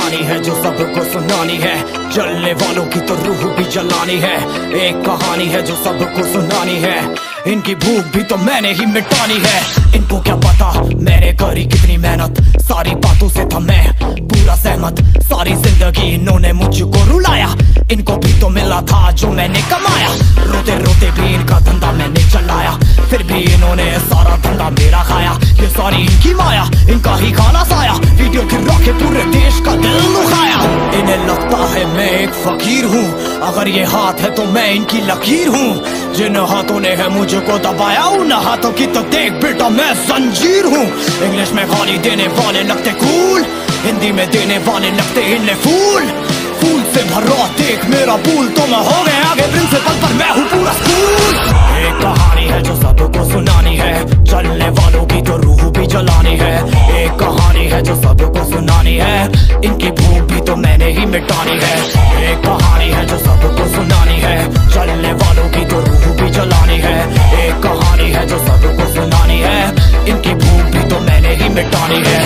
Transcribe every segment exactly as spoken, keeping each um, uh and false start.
कहानी है जो सबको सुनानी है, चलने वालों की तो रूह भी जलानी है। एक कहानी है जो सबको सुनानी है, इनकी भूख भी तो मैंने ही मिटानी है। इनको क्या पता मैंने करी कितनी मेहनत, सारी बातों से था मैं पूरा सहमत। सारी जिंदगी इन्होंने मुझको रुलाया, इनको भी तो मिला था जो मैंने कमाया। रोते रोते भी इनका धंधा मैंने चलाया, फिर भी इन्होंने सारा धंधा मेरा खाया। ये सारी इनकी माया, इनका ही खाना साया, वीडियो गिरा के पूरे देश का दिल दुखाया। इन्हें लगता है मैं एक फकीर हूँ, अगर ये हाथ है तो मैं इनकी लकीर हूँ। जिन हाथों ने है मुझको दबाया, उन हाथों की तो देख बेटा मैं जंजीर हूँ। इंग्लिश में गाली देने वाले लगते कूल, हिंदी में देने वाले लगते इन्हें फूल। फूल से भरा देख मेरा पूल, तो मैं हो गया आगे प्रिंसिपल पर मैं हूँ पूरा स्कूल। एक कहानी है जो सबको सुनानी है, चलने वालों की तो रूह भी जलानी है। एक कहानी है जो सबको सुनानी है, इनकी भूख भी तो मैंने ही मिटानी है। एक कहानी है जो सबको सुनानी है, चलने वालों की तो रूह भी जलानी है। एक कहानी है जो सबको सुनानी है, इनकी भूख भी तो मैंने ही मिटानी है।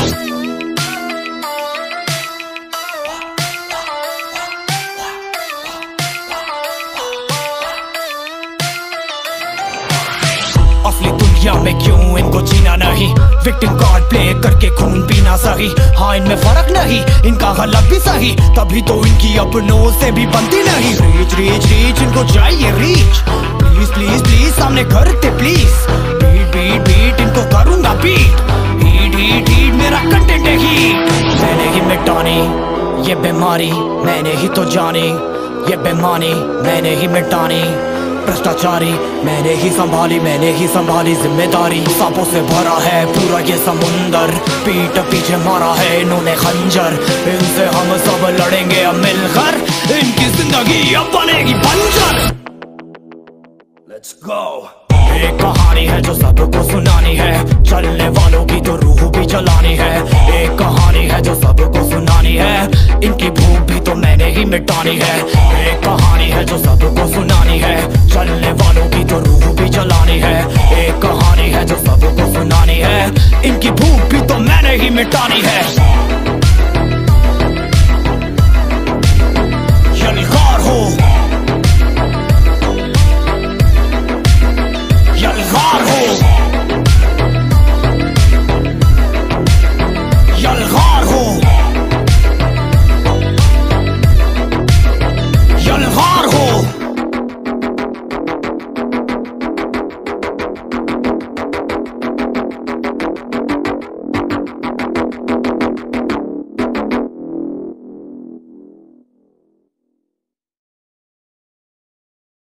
असली दुनिया में क्यों इनको जीना नहीं, विक्टिम कार्ड प्ले करके खून पीना सही। हाँ इनमें फर्क नहीं, इनका गलत भी सही, तभी तो इनकी अपनों से भी बनती नहीं। रीच रीच रीच इनको चाहिए रीच, प्लीज प्लीज प्लीज सामने करते प्लीज। बीट बीट बीट इनको करूंगा बीट, हीट हीट हीट मेरा कंटेंट है हीट। मैंने ही मिटानी ये बीमारी, मैंने ही तो जानी ये बेमानी, मैंने ही मिटानी भ्रष्टाचारी। मैंने ही संभाली मैंने ही संभाली जिम्मेदारी। सांपों से भरा है पूरा ये समुंदर, पीठ पीछे मारा है इन्होंने खंजर। इनसे हम सब लड़ेंगे अब मिलकर, इनकी जिंदगी अब बनेगी बंजर। Let's go. एक कहानी है जो सबको सुनानी है, चलने वालों की तो रूह भी जलानी है। एक कहानी है जो सबको सुनानी है, इनकी भूख भी तो मैंने ही मिटानी है। एक कहानी है जो सबको सुनानी है, चलने वालों की तो रूह भी जलानी है। एक कहानी है जो सबको सुनानी है, इनकी भूख भी तो मैंने ही मिटानी है।